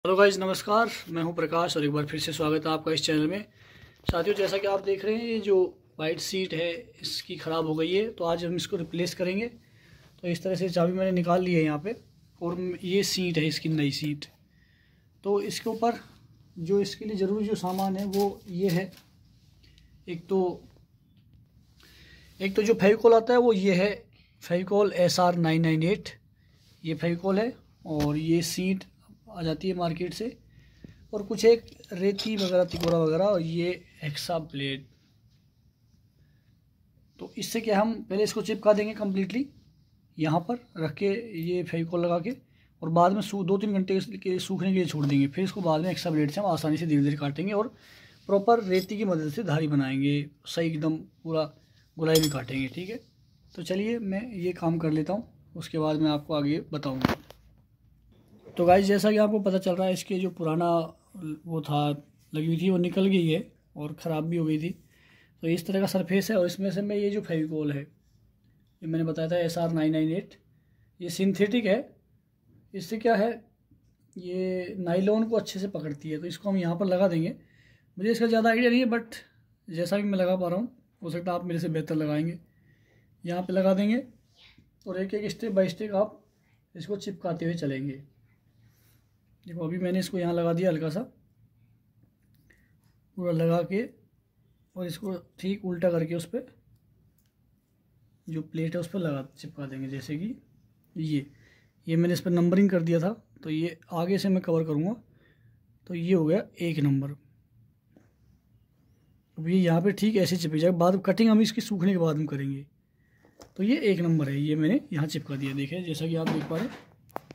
Hello guys, नमस्कार। मैं हूं प्रकाश और एक बार फिर से स्वागत है आपका इस चैनल में। साथियों, जैसा कि आप देख रहे हैं, ये जो वाइट सीट है इसकी ख़राब हो गई है, तो आज हम इसको रिप्लेस करेंगे। तो इस तरह से चाबी मैंने निकाल ली है यहाँ पे, और ये सीट है इसकी नई सीट। तो इसके ऊपर जो इसके लिए ज़रूरी जो सामान है वो ये है। एक तो जो फेविकोल आता है वो ये है, फेविकोल SR998 ये फेविकोल है। और ये सीट आ जाती है मार्केट से, और कुछ एक रेती वगैरह, तिकोरा वगैरह, और ये हेक्सा ब्लेड। तो इससे क्या, हम पहले इसको चिपका देंगे कम्प्लीटली यहाँ पर रख के, ये फेविकोल लगा के, और बाद में 2-3 घंटे के सूखने के लिए छोड़ देंगे। फिर इसको बाद में हेक्सा ब्लेड से हम आसानी से धीरे धीरे काटेंगे और प्रॉपर रेती की मदद से धारी बनाएंगे, सही एकदम पूरा गोलाई में काटेंगे। ठीक है, तो चलिए मैं ये काम कर लेता हूँ, उसके बाद मैं आपको आगे बताऊँगा। तो गाइस, जैसा कि आपको पता चल रहा है, इसके जो पुराना वो था लगी हुई थी वो निकल गई है और ख़राब भी हो गई थी। तो इस तरह का सरफेस है, और इसमें से मैं ये जो फेविकोल है, ये मैंने बताया था SR998, ये सिंथेटिक है। इससे क्या है, ये नाइलॉन को अच्छे से पकड़ती है। तो इसको हम यहाँ पर लगा देंगे। मुझे इसका ज़्यादा आइडिया नहीं है, बट जैसा कि मैं लगा पा रहा हूँ, हो सकता है आप मेरे से बेहतर लगाएंगे। यहाँ पर लगा देंगे और एक एक स्टेप बाय स्टेप आप इसको चिपकाते हुए चलेंगे। देखो, अभी मैंने इसको यहाँ लगा दिया, हल्का सा पूरा लगा के, और इसको ठीक उल्टा करके उस पर जो प्लेट है उस पर चिपका देंगे। जैसे कि ये मैंने इस पर नंबरिंग कर दिया था, तो ये आगे से मैं कवर करूँगा। तो ये हो गया 1 नंबर। अब ये यहाँ पे ठीक ऐसे चिपक जाएगा। बाद कटिंग हम इसकी सूखने के बाद हम करेंगे। तो ये 1 नंबर है, ये मैंने यहाँ चिपका दिया। देखिए, जैसा कि आप देख पा रहे हैं,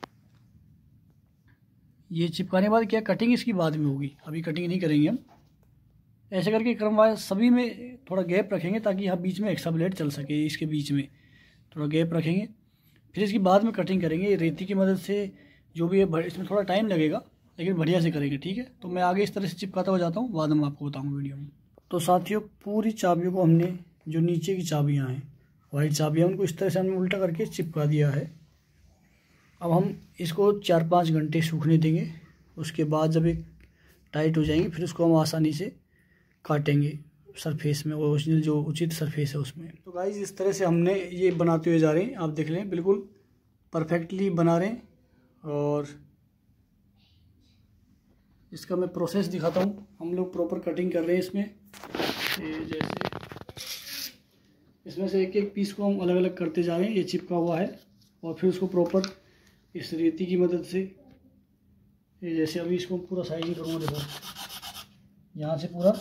ये चिपकाने के बाद क्या, कटिंग इसकी बाद में होगी, अभी कटिंग नहीं करेंगे हम। ऐसे करके क्रमवार सभी में थोड़ा गैप रखेंगे, ताकि यहाँ बीच में हेक्सा ब्लेड चल सके। इसके बीच में थोड़ा गैप रखेंगे, फिर इसकी बाद में कटिंग करेंगे रेती की मदद से। जो भी है, इसमें थोड़ा टाइम लगेगा, लेकिन बढ़िया से करेंगे। ठीक है, तो मैं आगे इस तरह से चिपकाता हुआ जाता हूँ, बाद में आपको बताऊँगा वीडियो में। तो साथियों, पूरी चाबियों को हमने, जो नीचे की चाबियाँ हैं, वाइट चाबियाँ, उनको इस तरह से हमने उल्टा करके चिपका दिया है। अब हम इसको 4-5 घंटे सूखने देंगे। उसके बाद जब ये टाइट हो जाएंगे, फिर उसको हम आसानी से काटेंगे सरफेस में, ओरिजिनल जो उचित सरफेस है उसमें। तो गाइस, इस तरह से हमने ये बनाते हुए जा रहे हैं। आप देख लें, बिल्कुल परफेक्टली बना रहे हैं। और इसका मैं प्रोसेस दिखाता हूँ। हम लोग प्रॉपर कटिंग कर रहे हैं इसमें। जैसे इसमें से एक एक पीस को हम अलग अलग करते जा रहे हैं। ये चिपका हुआ है, और फिर उसको प्रॉपर इस रेती की मदद से, ये जैसे अभी इसको पूरा साइज ही करूँगा। देखो, यहाँ से पूरा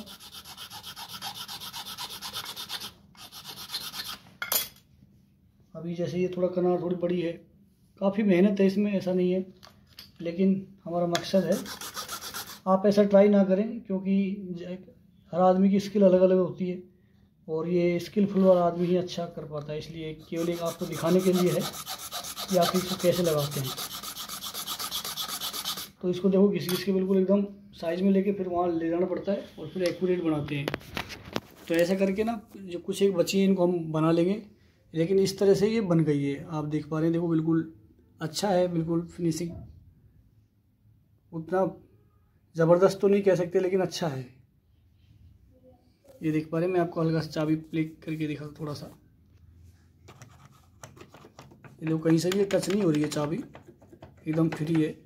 अभी जैसे ये थोड़ा किनार थोड़ी बड़ी है, काफ़ी मेहनत है इसमें, ऐसा नहीं है, लेकिन हमारा मकसद है। आप ऐसा ट्राई ना करें, क्योंकि हर आदमी की स्किल अलग अलग होती है, और ये स्किलफुल वाला आदमी ही अच्छा कर पाता है। इसलिए केवल एक आपको दिखाने के लिए है कि आप इसको कैसे लगाते हैं। तो इसको देखो, किसी बिल्कुल एकदम साइज में लेके फिर वहाँ ले जाना पड़ता है, और फिर एक्यूरेट बनाते हैं। तो ऐसा करके ना, जो कुछ एक बची है, इनको हम बना लेंगे। लेकिन इस तरह से ये बन गई है, आप देख पा रहे हैं। देखो, बिल्कुल अच्छा है, बिल्कुल फिनिशिंग उतना ज़बरदस्त तो नहीं कह सकते, लेकिन अच्छा है। ये देख पा रहे हैं, मैं आपको हल्का सा चाबी प्ले करके दिखा थोड़ा सा। ये देखो, कहीं से भी टच नहीं हो रही है, चाबी एकदम फ्री है।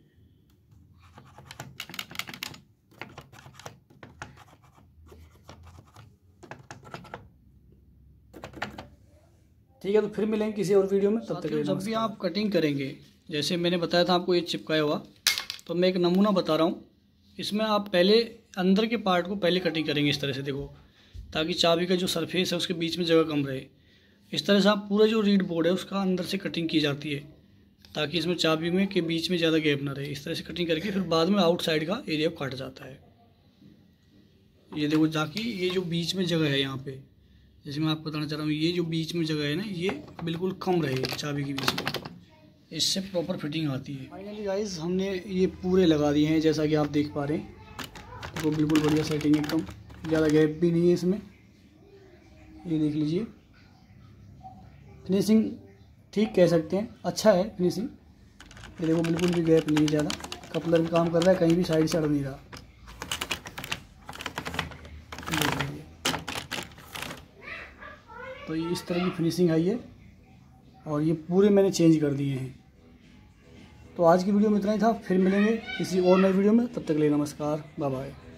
ठीक है, तो फिर मिलेंगे किसी और वीडियो में। तब तक जब भी आप कटिंग करेंगे, जैसे मैंने बताया था आपको ये चिपकाया हुआ, तो मैं एक नमूना बता रहा हूँ। इसमें आप पहले अंदर के पार्ट को पहले कटिंग करेंगे इस तरह से। देखो, ताकि चाबी का जो सरफेस है उसके बीच में जगह कम रहे। इस तरह से आप पूरा जो रीड बोर्ड है उसका अंदर से कटिंग की जाती है, ताकि इसमें चाबी में के बीच में ज़्यादा गैप ना रहे। इस तरह से कटिंग करके फिर बाद में आउटसाइड का एरिया काटा जाता है। ये देखो, ताकि ये जो बीच में जगह है यहाँ पे, जैसे मैं आपको बताना चाह रहा हूँ, ये जो बीच में जगह है ना, ये बिल्कुल कम रहे चाबी के बीच में, इससे प्रॉपर फिटिंग आती है। फाइनली गाइस, हमने ये पूरे लगा दिए हैं, जैसा कि आप देख पा रहे हैं। तो बिल्कुल बढ़िया सेटिंग, एकदम ज़्यादा गैप भी नहीं है इसमें। ये देख लीजिए, फिनिशिंग ठीक कह सकते हैं, अच्छा है फिनिशिंग। ये देखो, बिल्कुल भी गैप नहीं ज़्यादा। कपलर का काम कर रहा है, कहीं भी साइड से अड़ नहीं रहा। तो ये इस तरह की फिनिशिंग आई है और ये पूरे मैंने चेंज कर दिए हैं। तो आज की वीडियो में इतना ही था, फिर मिलेंगे किसी और नई वीडियो में, तब तक के लिए नमस्कार, बाय बाय।